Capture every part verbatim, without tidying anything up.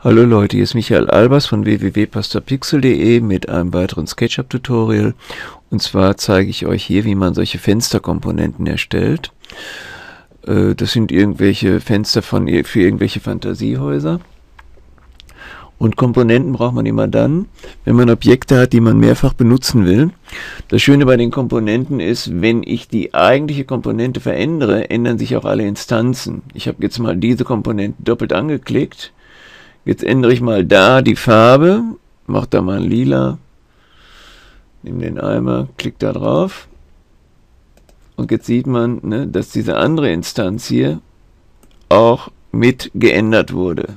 Hallo Leute, hier ist Michael Albers von w w w punkt pastorpixel punkt de mit einem weiteren SketchUp-Tutorial. Und zwar zeige ich euch hier, wie man solche Fensterkomponenten erstellt. Äh, das sind irgendwelche Fenster von, für irgendwelche Fantasiehäuser. Und Komponenten braucht man immer dann, wenn man Objekte hat, die man mehrfach benutzen will. Das Schöne bei den Komponenten ist, wenn ich die eigentliche Komponente verändere, ändern sich auch alle Instanzen. Ich habe jetzt mal diese Komponente doppelt angeklickt. Jetzt ändere ich mal da die Farbe, mache da mal ein Lila, nehme den Eimer, klicke da drauf und jetzt sieht man, ne, dass diese andere Instanz hier auch mit geändert wurde.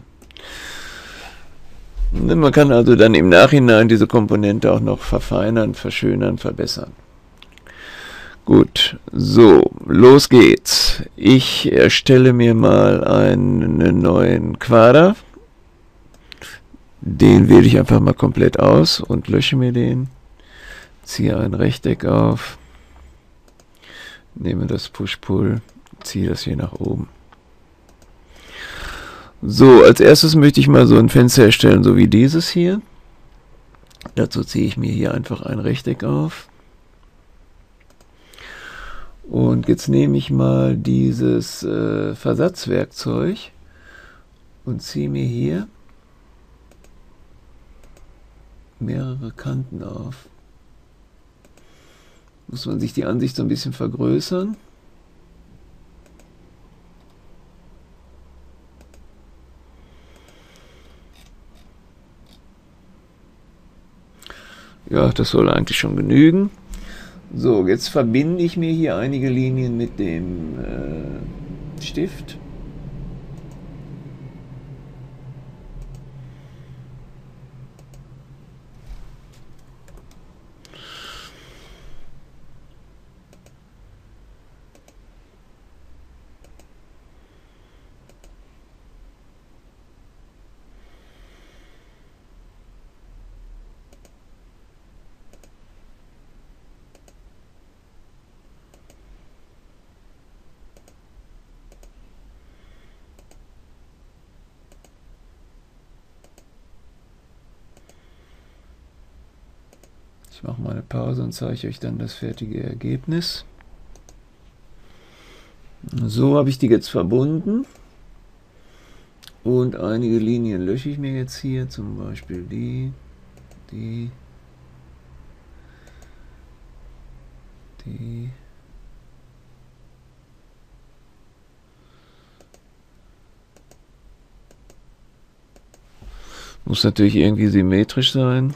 Ne, man kann also dann im Nachhinein diese Komponente auch noch verfeinern, verschönern, verbessern. Gut, so, los geht's. Ich erstelle mir mal einen neuen Quader. Den wähle ich einfach mal komplett aus und lösche mir den. Ziehe ein Rechteck auf. Nehme das Push-Pull, ziehe das hier nach oben. So, als erstes möchte ich mal so ein Fenster erstellen, so wie dieses hier. Dazu ziehe ich mir hier einfach ein Rechteck auf. Und jetzt nehme ich mal dieses äh, Versatzwerkzeug und ziehe mir hier mehrere Kanten auf. Muss man sich die Ansicht so ein bisschen vergrößern. Ja, das soll eigentlich schon genügen. So, jetzt verbinde ich mir hier einige Linien mit dem äh, Stift. Ich mache mal eine Pause und zeige euch dann das fertige Ergebnis. So habe ich die jetzt verbunden. Und einige Linien lösche ich mir jetzt hier, zum Beispiel die, die, die. Muss natürlich irgendwie symmetrisch sein.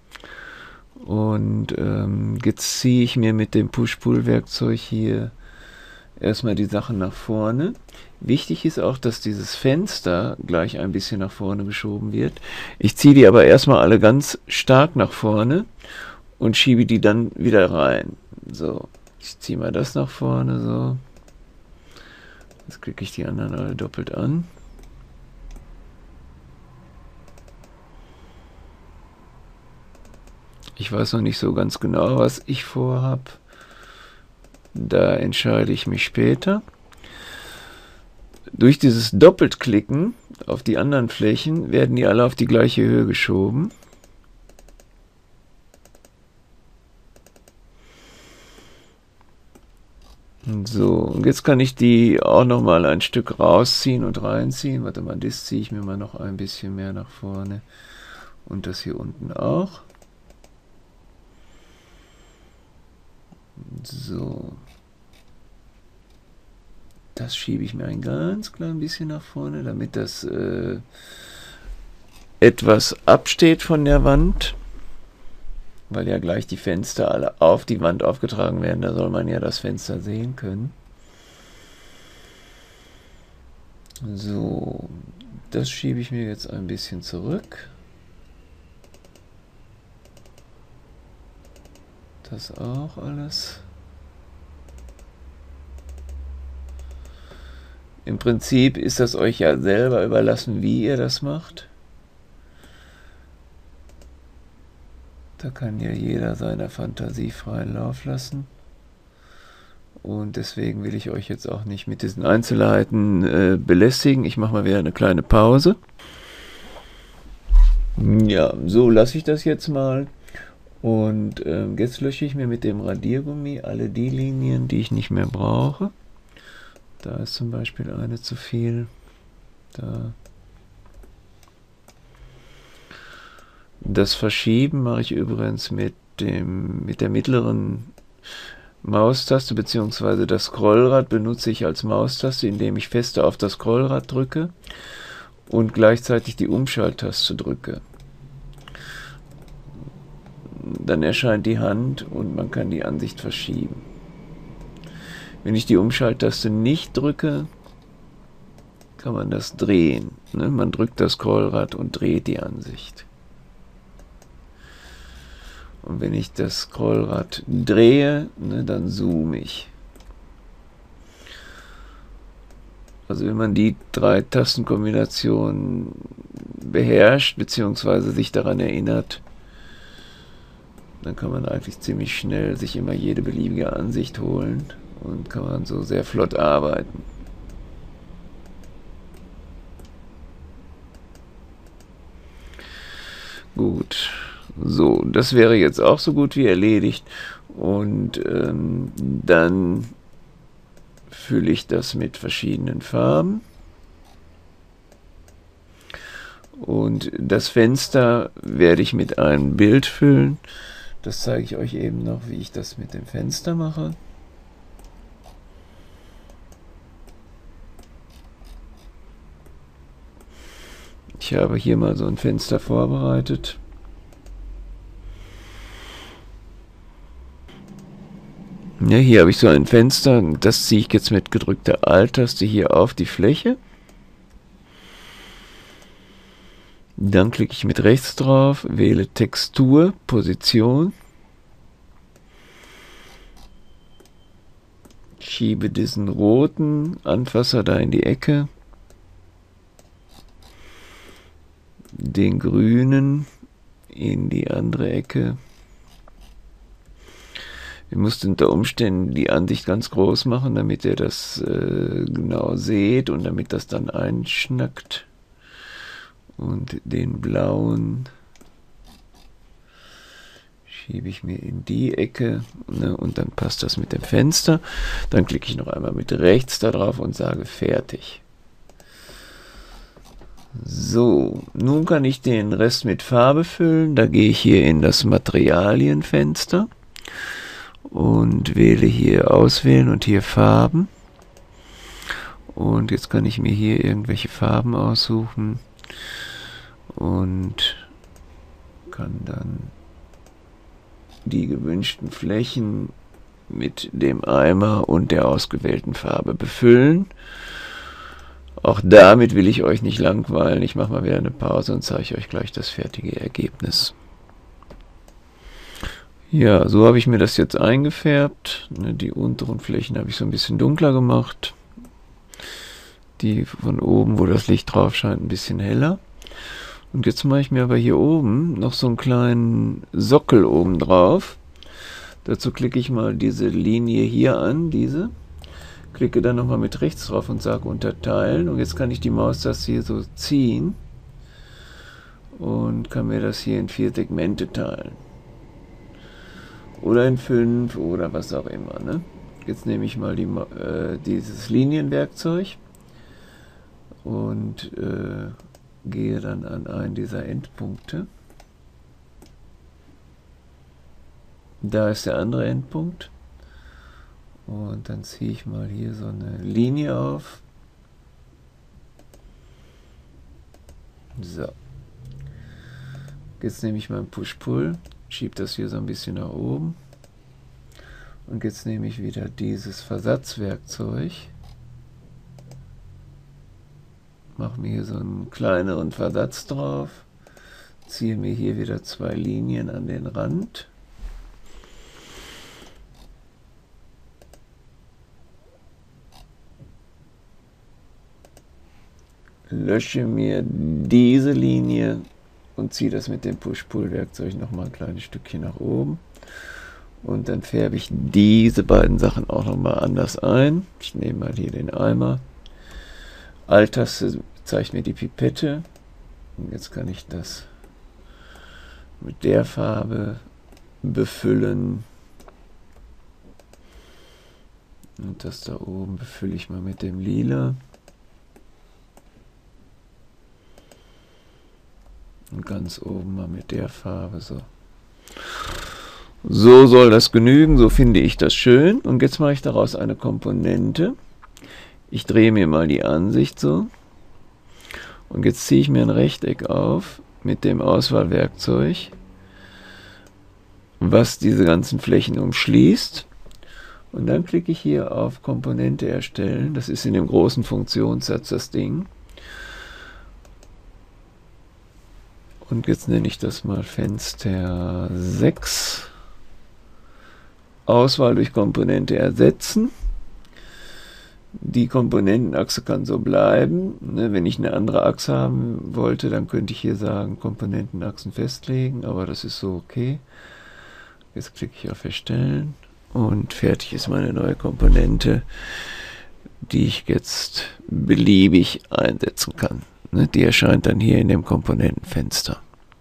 Und ähm, jetzt ziehe ich mir mit dem Push-Pull-Werkzeug hier erstmal die Sachen nach vorne. Wichtig ist auch, dass dieses Fenster gleich ein bisschen nach vorne geschoben wird. Ich ziehe die aber erstmal alle ganz stark nach vorne und schiebe die dann wieder rein. So, ich ziehe mal das nach vorne, so. Jetzt klicke ich die anderen alle doppelt an. Ich weiß noch nicht so ganz genau, was ich vorhabe. Da entscheide ich mich später. Durch dieses Doppeltklicken auf die anderen Flächen werden die alle auf die gleiche Höhe geschoben. So, und jetzt kann ich die auch noch mal ein Stück rausziehen und reinziehen. Warte mal, das ziehe ich mir mal noch ein bisschen mehr nach vorne. Und das hier unten auch. So, das schiebe ich mir ein ganz klein bisschen nach vorne, damit das äh, etwas absteht von der Wand, weil ja gleich die Fenster alle auf die Wand aufgetragen werden, da soll man ja das Fenster sehen können. So, das schiebe ich mir jetzt ein bisschen zurück. Das auch alles. Im Prinzip ist das euch ja selber überlassen, wie ihr das macht. Da kann ja jeder seiner Fantasie freien Lauf lassen. Und deswegen will ich euch jetzt auch nicht mit diesen Einzelheiten äh, belästigen. Ich mache mal wieder eine kleine Pause. Ja, so lasse ich das jetzt mal. Und ähm, jetzt lösche ich mir mit dem Radiergummi alle die Linien, die ich nicht mehr brauche. Da ist zum Beispiel eine zu viel. Da. Das Verschieben mache ich übrigens mit, dem, mit der mittleren Maustaste, beziehungsweise das Scrollrad benutze ich als Maustaste, indem ich fester auf das Scrollrad drücke und gleichzeitig die Umschalttaste drücke. Dann erscheint die Hand und man kann die Ansicht verschieben. Wenn ich die Umschalttaste nicht drücke, kann man das drehen. Ne? Man drückt das Scrollrad und dreht die Ansicht. Und wenn ich das Scrollrad drehe, ne, dann zoome ich. Also wenn man die drei Tastenkombinationen beherrscht, beziehungsweise sich daran erinnert, dann kann man eigentlich ziemlich schnell sich immer jede beliebige Ansicht holen und kann man so sehr flott arbeiten. Gut, so, das wäre jetzt auch so gut wie erledigt. Und ähm, dann fülle ich das mit verschiedenen Farben. Und das Fenster werde ich mit einem Bild füllen. Das zeige ich euch eben noch, wie ich das mit dem Fenster mache. Ich habe hier mal so ein Fenster vorbereitet. Ja, hier habe ich so ein Fenster. Das ziehe ich jetzt mit gedrückter Alt-Taste hier auf die Fläche. Dann klicke ich mit rechts drauf, wähle Textur, Position, schiebe diesen roten Anfasser da in die Ecke, den grünen in die andere Ecke. Wir mussten unter Umständen die Ansicht ganz groß machen, damit ihr das äh, genau seht und damit das dann einschnackt. Und den blauen schiebe ich mir in die Ecke, ne, und dann passt das mit dem Fenster. Dann klicke ich noch einmal mit rechts da drauf und sage fertig. So, nun kann ich den Rest mit Farbe füllen. Da gehe ich hier in das Materialienfenster und wähle hier Auswählen und hier Farben. Und jetzt kann ich mir hier irgendwelche Farben aussuchen und kann dann die gewünschten Flächen mit dem Eimer und der ausgewählten Farbe befüllen. Auch damit will ich euch nicht langweilen. Ich mache mal wieder eine Pause und zeige euch gleich das fertige Ergebnis. Ja, so habe ich mir das jetzt eingefärbt. Die unteren Flächen habe ich so ein bisschen dunkler gemacht. Die von oben, wo das Licht drauf scheint, ein bisschen heller. Und jetzt mache ich mir aber hier oben noch so einen kleinen Sockel oben drauf. Dazu klicke ich mal diese Linie hier an, diese. Klicke dann nochmal mit rechts drauf und sage Unterteilen. Und jetzt kann ich die Maustaste hier so ziehen und kann mir das hier in vier Segmente teilen. Oder in fünf oder was auch immer. Ne? Jetzt nehme ich mal die, äh, dieses Linienwerkzeug und äh, gehe dann an einen dieser Endpunkte. Da ist der andere Endpunkt. Und dann ziehe ich mal hier so eine Linie auf. So. Jetzt nehme ich meinen Push-Pull, schiebe das hier so ein bisschen nach oben. Und jetzt nehme ich wieder dieses Versatzwerkzeug. Mache mir hier so einen kleineren Versatz drauf, ziehe mir hier wieder zwei Linien an den Rand. Lösche mir diese Linie und ziehe das mit dem Push-Pull-Werkzeug nochmal ein kleines Stückchen nach oben. Und dann färbe ich diese beiden Sachen auch nochmal anders ein. Ich nehme mal hier den Eimer. Alt-Taste zeigt mir die Pipette. Und jetzt kann ich das mit der Farbe befüllen. Und das da oben befülle ich mal mit dem Lila. Und ganz oben mal mit der Farbe. So. So soll das genügen, so finde ich das schön. Und jetzt mache ich daraus eine Komponente. Ich drehe mir mal die Ansicht so. Und jetzt ziehe ich mir ein Rechteck auf mit dem Auswahlwerkzeug, was diese ganzen Flächen umschließt. Und dann klicke ich hier auf Komponente erstellen. Das ist in dem großen Funktionssatz das Ding. Und jetzt nenne ich das mal Fenster sechs. Auswahl durch Komponente ersetzen. Die Komponentenachse kann so bleiben. Wenn ich eine andere Achse haben wollte, dann könnte ich hier sagen, Komponentenachsen festlegen, aber das ist so okay. Jetzt klicke ich auf Erstellen und fertig ist meine neue Komponente, die ich jetzt beliebig einsetzen kann. Die erscheint dann hier in dem Komponentenfenster.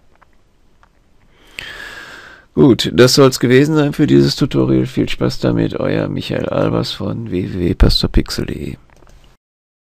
Gut, das soll es gewesen sein für dieses Tutorial. Viel Spaß damit, euer Michael Albers von w w w punkt pastorpixel punkt de.